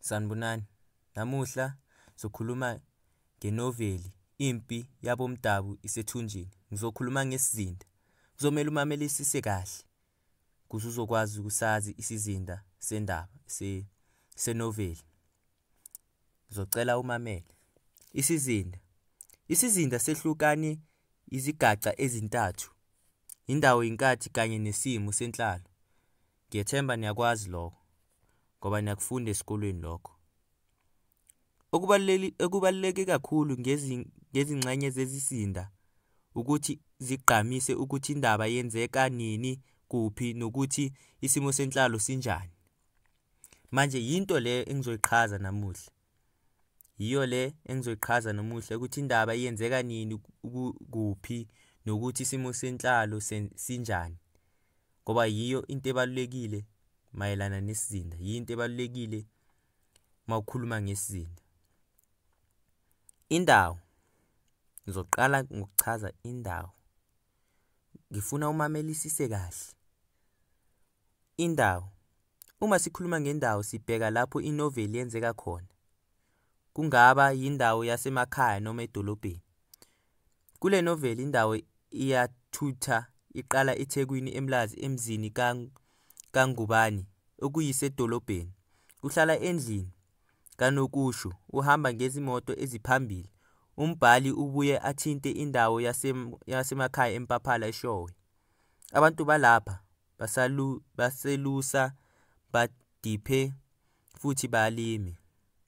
Sanibonani. Namuhla sokhuluma ngenoveli Impi yabomdabu isethunjini. Ngizokhuluma ngesizinda. Kuzomela umamelisise kahle ukuze uzokwazi ukusazi isizinda sendaba senoveli. Ngizocela umamele. Isizinda. Isizinda sehlukane izigaxa ezintathu. Indawo, Inkathi kanye nesimo senhlalo. Ngiyethemba niyakwazi lokho ngoba niyakufunda esikolweni lokho. Okubaluleke kakhulu ngezingxenye zezizinda ukuthi zigqamise ukuthi indaba yenzeka nini, kuphi, nokuthi isimo senhlalo sinjani. Manje yinto le engizoyichaza namuhla. Yiyo le engizoyichaza namuhla ukuthi indaba yenzeka nini, kuphi, nokuthi isimo senhlalo sinjani. Ngoba yiyo into ebalulekile mayelana nesizinda. Yinto ebalulekile mawukhuluma ngesizinda. Indawo. Ngizoqala ngokuchaza indawo. Ngifuna umamelisise kahle. Indawo. Uma sikhuluma ngendawo sibheka lapho inoveli yenzeka khona. Kungaba yindawo yasemakhaya noma edolobheni. Kule noveli indawo iyathutha iqala eThekwini eMlazi emzini kaNgubane okuyisedolobheni. Uhlala endlini kaNokusho, uhamba ngezimoto eziphambili. Umbhali ubuye athinte indawo yasemakhaya eMpaphala eShowe. Abantu balapha baselusa, badiphe futhi balime.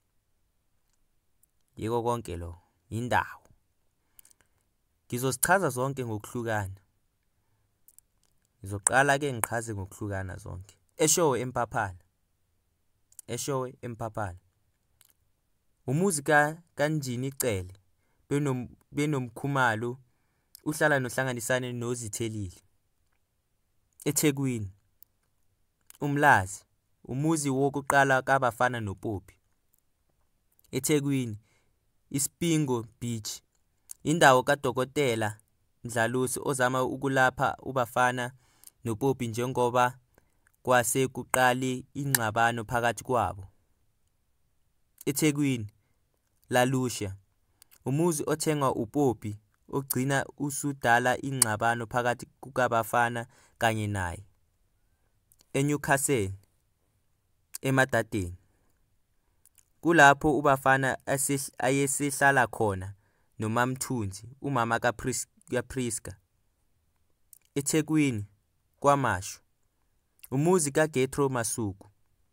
Yiko konke lo indawo. Ngizosichaza zonke ngokuhlukana. Ngizoqala ke ngichaze ngokuhlukana zonke. eShowe eMpaphala. eShowe eMpaphala. Umuzi kaNjini Cele benomkhumalo uhlala nohlanganisane nozithelile. eThekwini uMlazi, umuzi wokuqala kabafana noPopi. eThekwini iSpingo Beach, indawo kaDokotela Ndlalusi ozama ukulapha ubafana noPopi njengoba kwase kuqali ingxabano phakathi kwabo. eThekwini Lalusha, umuzi othengwa uPopi ogcina usudala ingxabano phakathi kukabafana kanye naye. eNewcastle eMadadeni, kulapho ubafana ayesehlala khona noMamthunzi, umama kaPriska. eThekwini kwaMashu, umuzi kaGethro Masuku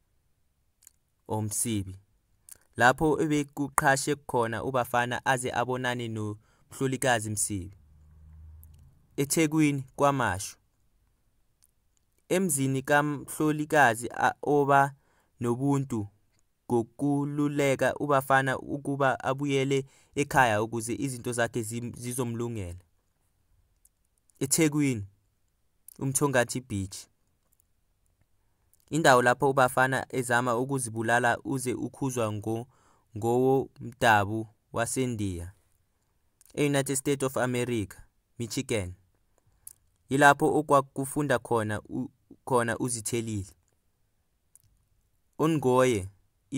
Omsibi, lapho ebekuqhashe khona ubafana aze abonane noMhlolikazi Msibi. eThekwini kwaMashu, emzini kaMhlolikazi oba nobuntu ngokululeka ubafana ukuba abuyele ekhaya ukuze izinto zakhe zizomlungela. eThekwini uMthongathi Beach, indawo lapho ubafana ezama ukuzibulala uze ukhuzwa ngowomdabu waseNdiya. eUnited States of America, Michigan, yilapho okwakufunda khona uzithelile. uNgoye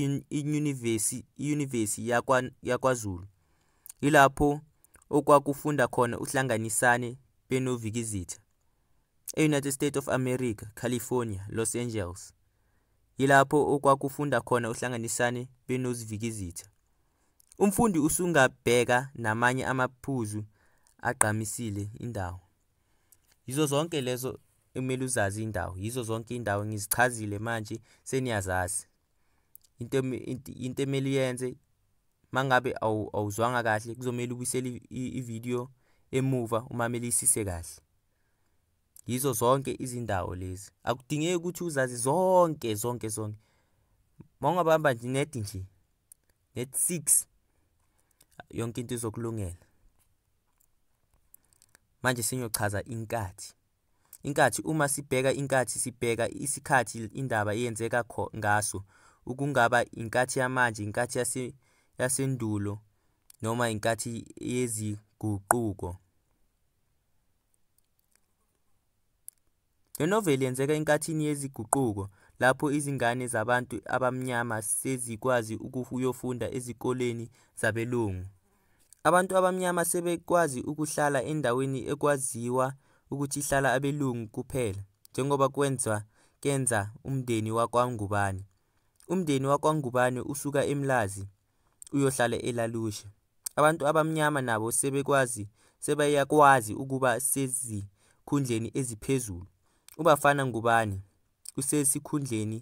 iYunivesi yakwaZulu, yilapho okwakufunda khona uhlanganisane benovikizitha. eUnited States of America, California, Los Angeles, yilapho okwakufunda khona uhlanganisane benovikizitha. Umfundi usungabheka namanye amaphuzu agqamisile indawo. Yizo zonke lezo emele uzazi indawo. Yizo zonke indawo ngizichazile manje seniyazazi. Into emele yenze mangabe awuzwanga kahle kuzomela ubuyisele ivideo emuva umamelisise kahle. Yizo zonke izindawo lezi. Akudingeki ukuthi uzazi zonke. Mawungabamba nje net 6 yonke into izokulungela. Manje sinyochaza Inkathi. Inkathi, uma sibheka Inkathi sibheka isikhathi indaba yenzeka ngaso, ukungaba Inkathi yamanje, Inkathi yasendulo noma Inkathi yeziguquko. Le noveli yenzeka enkathini yeziguquko lapho izingane zabantu abamnyama sezikwazi ukuyofunda ezikoleni zabelungu. Abantu abamnyama sebekwazi ukuhlala endaweni ekwaziwa ukuthi ihlala abelungu kuphela, njengoba kenza umndeni wakwaNgubane. Umndeni wakwaNgubane usuka eMlazi uyohlala eLalusha. Abantu abamnyama nabo sebeyakwazi ukuba sezikhundleni eziphezulu. Ubafana Ngubane usesikhundleni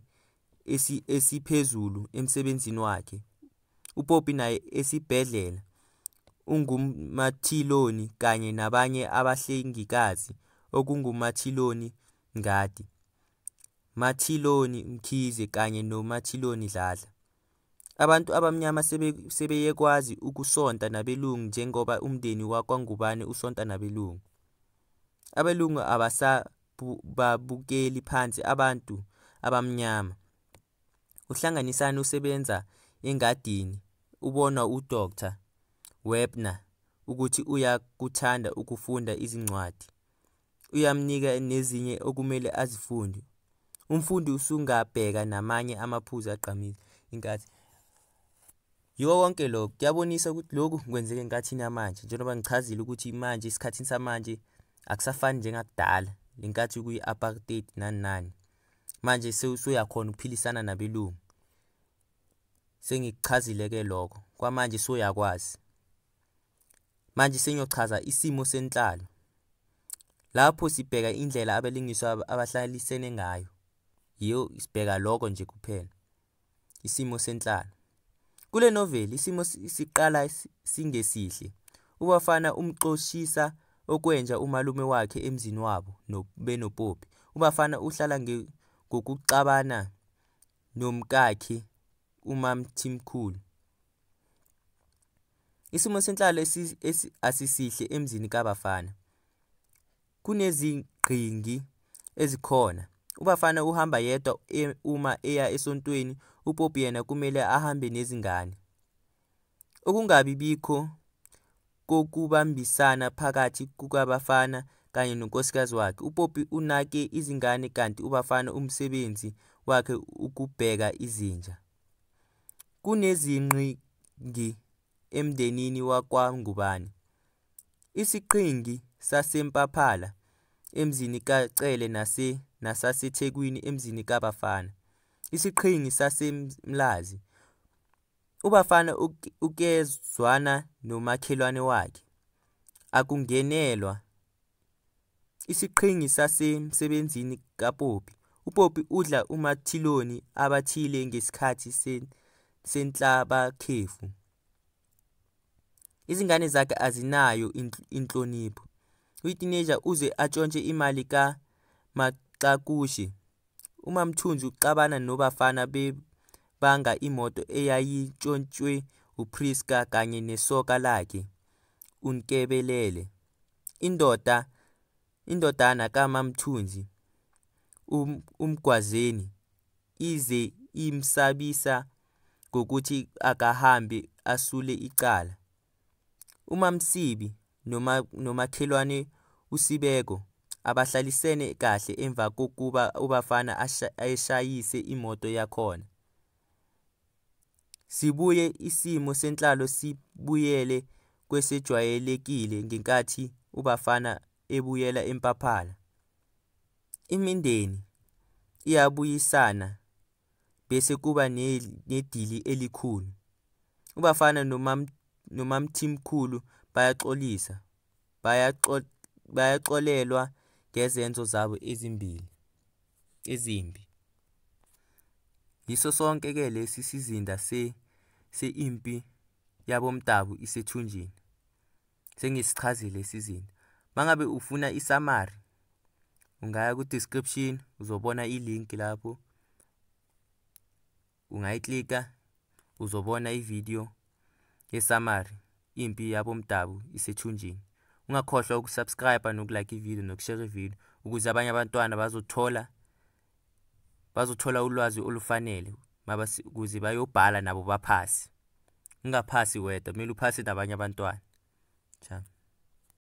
esiphezulu emsebenzini wakhe. UPopi naye esibhedlela ungumathiloni kanye nabanye abahlengikazi okungumathiloni Ngadi, Mathiloni Mkhize kanye noMathiloni Dladla. Abantu abamnyama sebeyekwazi ukusonta nabelungu njengoba umndeni wakwaNgubane usonta nabelungu. Abelungu abasababukeli phansi abantu abamnyama. UHlanganisani usebenza engadini ubona uDr. Webner ukuthi uyakuthanda ukufunda izincwadi. Uyamnika nezinye okumele azifunde. Umfundi usungabheka namanye amaphuzu agqamile. Inkathi yiko konke lokho kuyabonisa ukuthi lokhu kwenzeke enkathini yamanje, njengoba ngichazile ukuthi manje isikhathini samanje akusafani njengakudala, lenkathi kuyi-apartheid nani. Manje usuyakhona ukuphilisana nabelungu. Sengikuchazile-ke lokho. Kwamanje suyakwazi. Manje sengiyochaza isimo senhlalo. Lapho sibheka indlela abalingiswa abahlalisene ngayo. Yiyo sibheka lokho nje kuphela. Isimo senhlalo. Kule noveli isimo siqala singesihle. Ubafana umxoshisa okwenja umalume wakhe emzini wabo benoPopi. Ubafana uhlala ngokuxabana nomkakhe uMamthimkhulu. Isimo senhlalo asisihle emzini kaBafana. Kunezingqingi ezikhona. Ubafana uhamba yedwa uma eya esontweni. UPopi yena kumele ahambe nezingane. Ukungabi bikho kokubambisana phakathi kukaBafana kanye nonkosikazi wakhe. UPopi unake izingane kanti uBafana umsebenzi wakhe ukubheka izinja. Kunezingqingi emndenini wakwaNgubane. Isiqhingi saseMpaphala emzini kaCele nasaseThekwini emzini kaBafana. Isiqhingi saseMlazi. UBafana ukezwana nomakhelwane wakhe. Akungenelwa. Isiqhingi sasemsebenzini kaPopi. UPopi udla umathiloni abathile ngesikhathi senhlabakhefu. Izingane zakhe azinayo inhlonipho. Uyiteenager uze atshontshe imali kaMaxakushe. uMamthunzi uxabana noBafana bebanga imoto eyayitshontshwe uPriska kanye nesoka lakhe uNkebelele. Indodana kaMamthunzi uMgwazeni ize imsabisa ngokuthi akahambe asule icala. uMamsibi nomakhelwane uSibeko abahlalisene kahle emva kokuba uBafana eshayise imoto yakhona. Sibuye isimo senhlalo sibuyele kwesejwayelekile ngenkathi uBafana ebuyela eMpaphala. Imindeni iyabuyisana bese kuba nedili elikhulu. uBafana noMamthimkhulu bayaxolisa. Bayaxolelwa ngezenzo zabo ezimbi. Yiso sonke ke lesi sizinda seImpi yabomdabu isethunjini. Sengisichazile isizinda. Mangabe ufuna isummary ungaya ku description uzobona ilink lapho. Ungayiklika uzobona ivideo yesummary Impi yabomdabu isethunjini. Ungakhohlwa ukusubscribe nokulike ivideo nokushare ivideo ukuze abanye abantwana bazothola ulwazi olufanele ukuze bayobhala nabo baphasi. Ungaphasi wedwa, kumele uphase nabanye abantwana. Cha.